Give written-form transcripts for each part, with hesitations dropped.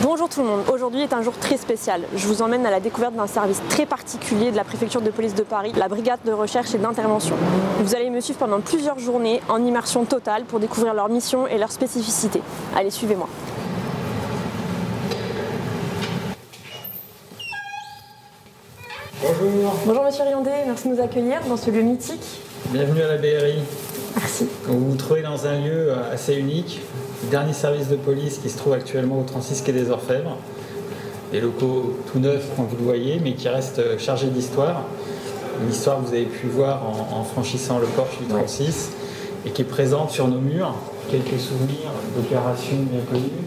Bonjour tout le monde, aujourd'hui est un jour très spécial. Je vous emmène à la découverte d'un service très particulier de la préfecture de police de Paris, la brigade de recherche et d'intervention. Vous allez me suivre pendant plusieurs journées en immersion totale pour découvrir leur mission et leurs spécificités. Allez, suivez-moi. Bonjour. Bonjour Monsieur Riondé, merci de nous accueillir dans ce lieu mythique. Bienvenue à la BRI. Merci. Vous vous trouvez dans un lieu assez unique, le dernier service de police qui se trouve actuellement au 36 quai des Orfèvres. Des locaux tout neufs, comme vous le voyez, mais qui restent chargés d'histoire. Une histoire que vous avez pu voir en franchissant le porche du 36 et qui est présente sur nos murs. Quelques souvenirs d'opérations bien connues.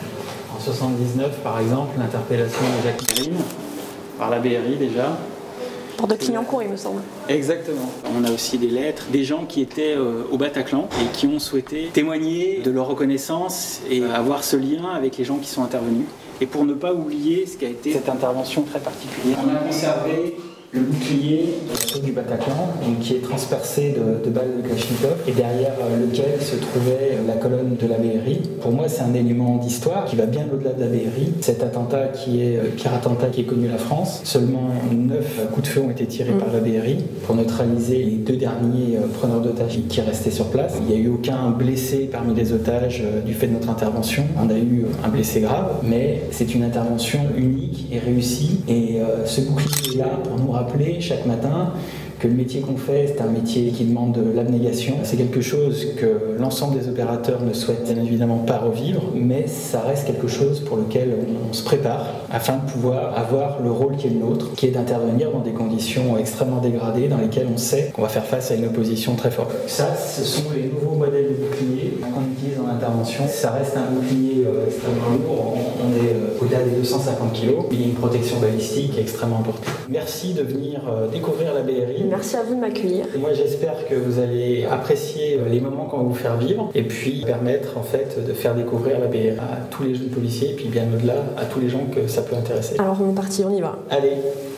En 79, par exemple, l'interpellation de Jacques Mérine par la BRI déjà. Porte de Clignancourt, il me semble. Exactement. On a aussi des lettres, des gens qui étaient au Bataclan et qui ont souhaité témoigner de leur reconnaissance et avoir ce lien avec les gens qui sont intervenus. Et pour ne pas oublier ce qu'a été cette intervention très particulière. On a conservé le bouclier du Bataclan, donc, qui est transpercé de balles de Kalachnikov et derrière lequel se trouvait la colonne de la BRI. Pour moi, c'est un élément d'histoire qui va bien au-delà de la BRI. Cet attentat qui est le pire attentat qui ait connu la France. Seulement 9 coups de feu ont été tirés par la BRI pour neutraliser les 2 derniers preneurs d'otages qui restaient sur place. Il n'y a eu aucun blessé parmi les otages du fait de notre intervention. On a eu un blessé grave, mais c'est une intervention unique et réussie. Et ce bouclier est là pour nous rappeler chaque matin que le métier qu'on fait, c'est un métier qui demande de l'abnégation. C'est quelque chose que l'ensemble des opérateurs ne souhaitent bien évidemment pas revivre, mais ça reste quelque chose pour lequel on se prépare afin de pouvoir avoir le rôle qui est le nôtre, qui est d'intervenir dans des conditions extrêmement dégradées, dans lesquelles on sait qu'on va faire face à une opposition très forte. Ça, ce sont les nouveaux modèles de boucliers qu'on utilise en intervention. Ça reste un bouclier extrêmement lourd, on est au-delà des 250 kg, il y a une protection balistique extrêmement importante. Merci de venir découvrir la BRI. Merci à vous de m'accueillir. Moi, j'espère que vous allez apprécier les moments qu'on va vous faire vivre et puis permettre en fait de faire découvrir la BRI à tous les jeunes policiers et puis bien au-delà à tous les gens que ça peut intéresser. Alors on est parti, on y va. Allez.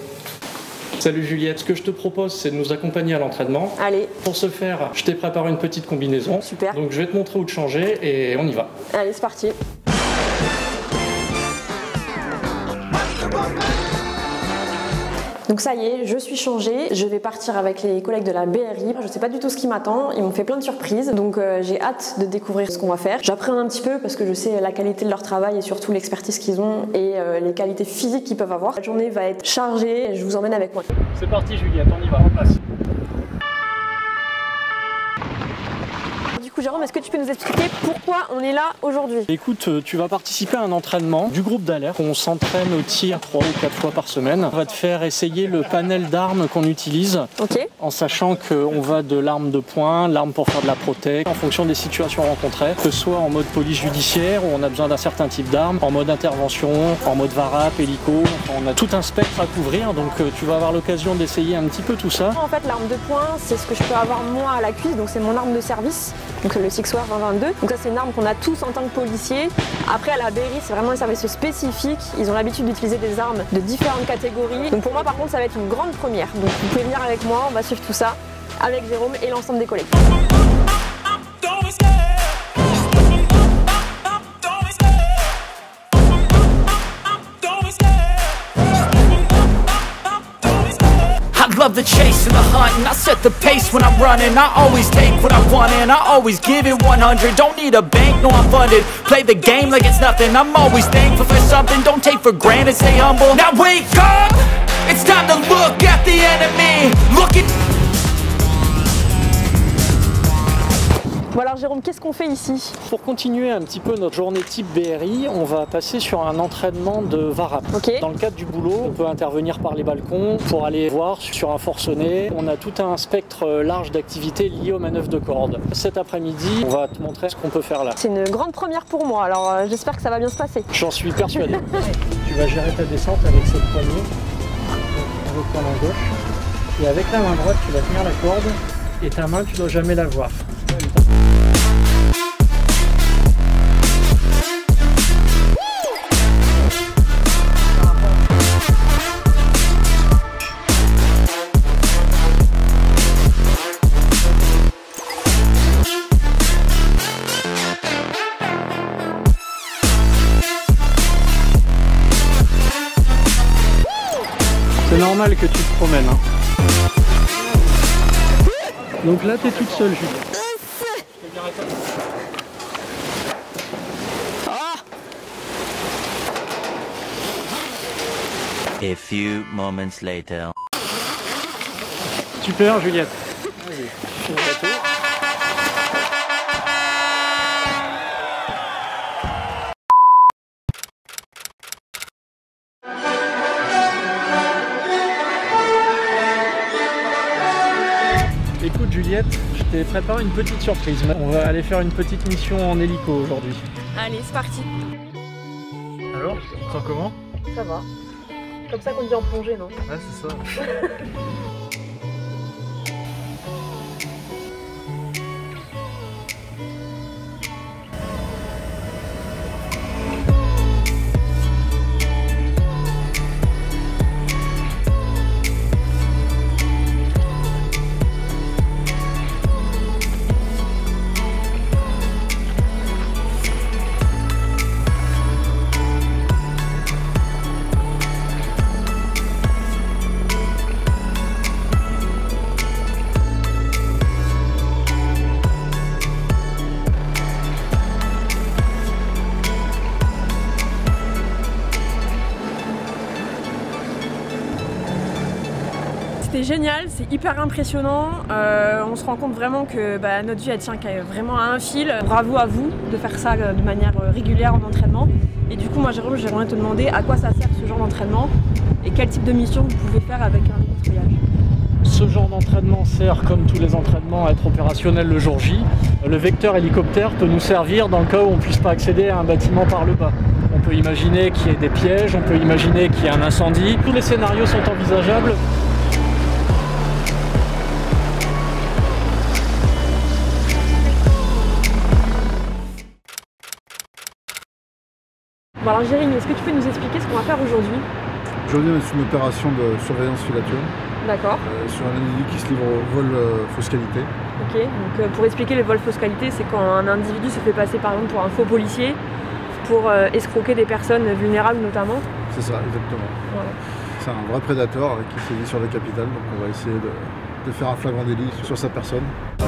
Salut Juliette, ce que je te propose c'est de nous accompagner à l'entraînement. Allez. Pour ce faire, je t'ai préparé une petite combinaison. Super. Donc je vais te montrer où te changer et on y va. Allez, c'est parti. Donc ça y est, je suis changée, je vais partir avec les collègues de la BRI. Je sais pas du tout ce qui m'attend, ils m'ont fait plein de surprises, donc j'ai hâte de découvrir ce qu'on va faire. J'appréhende un petit peu parce que je sais la qualité de leur travail et surtout l'expertise qu'ils ont et les qualités physiques qu'ils peuvent avoir. La journée va être chargée, je vous emmène avec moi. C'est parti Juliette, on y va, en place. Du coup Jérôme, est-ce que tu peux nous expliquer pourquoi on est là aujourd'hui? Écoute, tu vas participer à un entraînement du groupe d'alerte. On s'entraîne au tir 3 ou 4 fois par semaine. On va te faire essayer le panel d'armes qu'on utilise. Ok. En sachant qu'on va de l'arme de poing, l'arme pour faire de la protec, en fonction des situations rencontrées, que ce soit en mode police judiciaire où on a besoin d'un certain type d'arme, en mode intervention, en mode varap, hélico. On a tout un spectre à couvrir, donc tu vas avoir l'occasion d'essayer un petit peu tout ça. En fait, l'arme de poing, c'est ce que je peux avoir moi à la cuisse, donc c'est mon arme de service. Donc le Sixware 2022. Donc ça c'est une arme qu'on a tous en tant que policiers. Après à la BRI c'est vraiment un service spécifique. Ils ont l'habitude d'utiliser des armes de différentes catégories. Donc pour moi par contre ça va être une grande première. Donc vous pouvez venir avec moi, on va suivre tout ça avec Jérôme et l'ensemble des collègues. Love the chase and the hunt, and I set the pace when I'm running. I always take what I want and I always give it 100. Don't need a bank, no I'm funded. Play the game like it's nothing. I'm always thankful for something. Don't take for granted, stay humble. Now wake up, it's time to look at the enemy. Look at... Bon alors Jérôme, qu'est-ce qu'on fait ici? Pour continuer un petit peu notre journée type BRI, on va passer sur un entraînement de varap. Okay. Dans le cadre du boulot, on peut intervenir par les balcons pour aller voir sur un forcené. On a tout un spectre large d'activités liées aux manœuvres de corde. Cet après-midi, on va te montrer ce qu'on peut faire là. C'est une grande première pour moi, alors j'espère que ça va bien se passer. J'en suis persuadé. Tu vas gérer ta descente avec cette poignée, avec ta main gauche. Et avec la main droite, tu vas tenir la corde et ta main, tu dois jamais la voir. C'est normal que tu te promènes. Hein. Donc là, t'es toute seule, Juliette. A few moments later. Super, Juliette. Écoute Juliette, je t'ai préparé une petite surprise. On va aller faire une petite mission en hélico aujourd'hui. Allez, c'est parti. Alors, tu te sens comment? Ça va. Comme ça qu'on dit en plongée, non? Ouais, c'est ça. C'était génial, c'est hyper impressionnant. On se rend compte vraiment que notre vie elle tient vraiment à un fil. Bravo à vous de faire ça de manière régulière en entraînement. Et du coup, moi Jérôme, j'aimerais te demander à quoi ça sert ce genre d'entraînement et quel type de mission vous pouvez faire avec un patrouillage. Ce genre d'entraînement sert, comme tous les entraînements, à être opérationnel le jour J. Le vecteur hélicoptère peut nous servir dans le cas où on ne puisse pas accéder à un bâtiment par le bas. On peut imaginer qu'il y ait des pièges, on peut imaginer qu'il y ait un incendie. Tous les scénarios sont envisageables. Bon alors Jérémy, est-ce que tu peux nous expliquer ce qu'on va faire aujourd'hui? Aujourd'hui, on est sur une opération de surveillance filature. D'accord. Sur un individu qui se livre au vol fausse qualité. Ok, donc pour expliquer le vol fausse qualité, c'est quand un individu se fait passer par exemple pour un faux policier pour escroquer des personnes vulnérables notamment. C'est ça, exactement. Voilà. C'est un vrai prédateur qui sévit sur la capitale, donc on va essayer de faire un flagrant délit sur sa personne.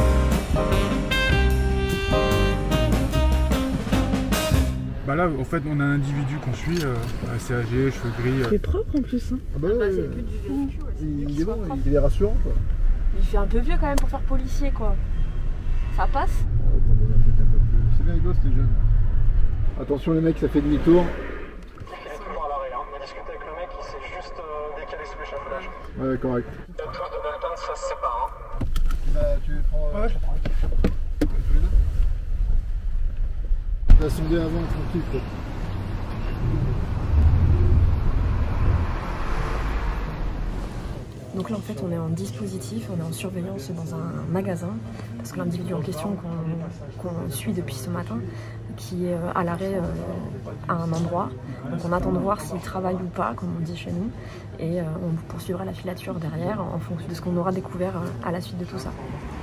Bah là, en fait, on a un individu qu'on suit, assez âgé, cheveux gris. C'est propre en plus. Hein. Ah bah ouais, c'est le but du véhicule. Il est bon, il est rassurant quoi. Il fait un peu vieux quand même pour faire policier quoi. Ça passe? C'est bien rigolo, c'était jeune. Attention les mecs, ça fait demi-tour. Il est toujours à l'arrêt, hein. On a discuté avec le mec, il s'est juste décalé sous l'échafaudage. Ouais, correct. La touche de Dalton, ça se sépare. Hein. Bah, tu prends. Ouais, je prends. Tous les deux. T'as sondé avant, tranquille quoi. Donc là en fait on est en dispositif, on est en surveillance dans un magasin parce que l'individu en question qu'on suit depuis ce matin qui est à l'arrêt à un endroit, donc on attend de voir s'il travaille ou pas comme on dit chez nous et on poursuivra la filature derrière en fonction de ce qu'on aura découvert à la suite de tout ça.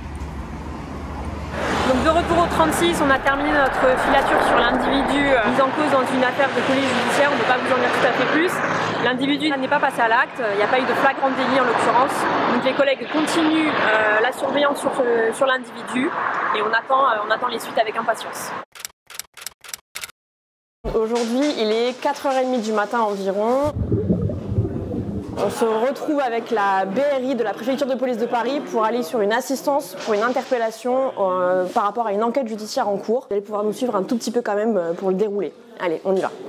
Donc de retour au 36, on a terminé notre filature sur l'individu mis en cause dans une affaire de police judiciaire, on ne peut pas vous en dire tout à fait plus. L'individu n'est pas passé à l'acte, il n'y a pas eu de flagrant délit en l'occurrence. Donc les collègues continuent la surveillance sur l'individu et on attend les suites avec impatience. Aujourd'hui, il est 4h30 du matin environ. On se retrouve avec la BRI de la préfecture de police de Paris pour aller sur une assistance pour une interpellation par rapport à une enquête judiciaire en cours. Vous allez pouvoir nous suivre un tout petit peu quand même pour le dérouler. Allez, on y va.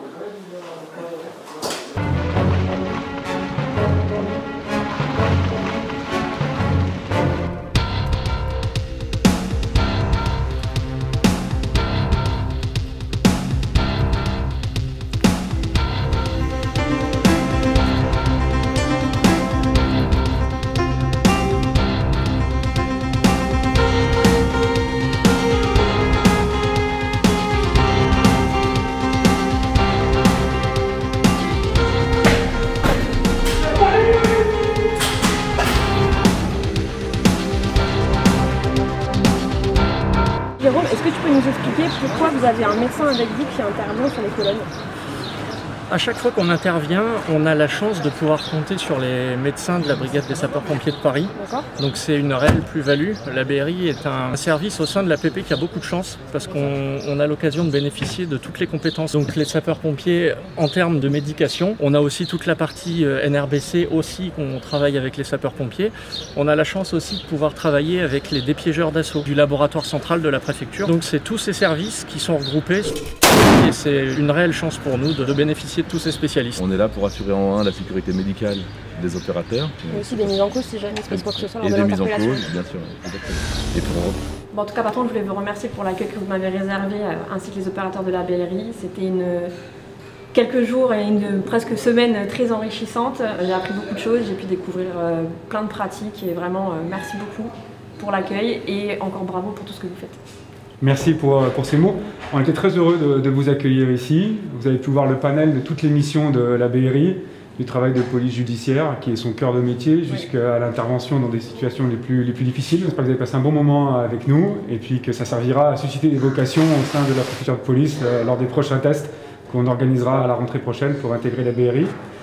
Jérôme, est-ce que tu peux nous expliquer pourquoi vous avez un médecin avec vous qui intervient sur les colonnes? À chaque fois qu'on intervient, on a la chance de pouvoir compter sur les médecins de la brigade des sapeurs-pompiers de Paris. Donc c'est une réelle plus-value. La BRI est un service au sein de l'APP qui a beaucoup de chance parce qu'on a l'occasion de bénéficier de toutes les compétences. Donc les sapeurs-pompiers en termes de médication, on a aussi toute la partie NRBC aussi qu'on travaille avec les sapeurs-pompiers. On a la chance aussi de pouvoir travailler avec les dépiégeurs d'assaut du laboratoire central de la préfecture. Donc c'est tous ces services qui sont regroupés. Et c'est une réelle chance pour nous de bénéficier de tous ces spécialistes. On est là pour assurer en la sécurité médicale des opérateurs. Et aussi des mises en cause si jamais il se passe quoi que ce soit lors de l'interpellation. Et des mises en cause, bien sûr. Et pour... Bon, en tout cas, par contre, je voulais vous remercier pour l'accueil que vous m'avez réservé, ainsi que les opérateurs de la BRI. C'était quelques jours et une presque semaine très enrichissante. J'ai appris beaucoup de choses, j'ai pu découvrir plein de pratiques et vraiment merci beaucoup pour l'accueil et encore bravo pour tout ce que vous faites. Merci pour ces mots. On était très heureux de vous accueillir ici. Vous avez pu voir le panel de toutes les missions de la BRI, du travail de police judiciaire, qui est son cœur de métier, jusqu'à l'intervention dans des situations les plus difficiles. J'espère que vous avez passé un bon moment avec nous et puis que ça servira à susciter des vocations au sein de la préfecture de police lors des prochains tests qu'on organisera à la rentrée prochaine pour intégrer la BRI.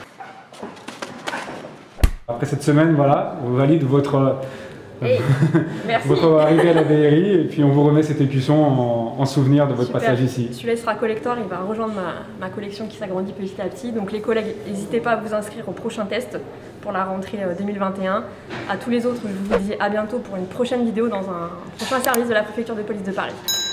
Après cette semaine, voilà, on valide votre arrivée à la BRI et puis on vous remet cet écusson en souvenir de votre passage ici. Celui-là sera collector, il va rejoindre ma collection qui s'agrandit petit à petit. Donc les collègues, n'hésitez pas à vous inscrire au prochain test pour la rentrée 2021. À tous les autres, je vous dis à bientôt pour une prochaine vidéo dans un prochain service de la préfecture de police de Paris.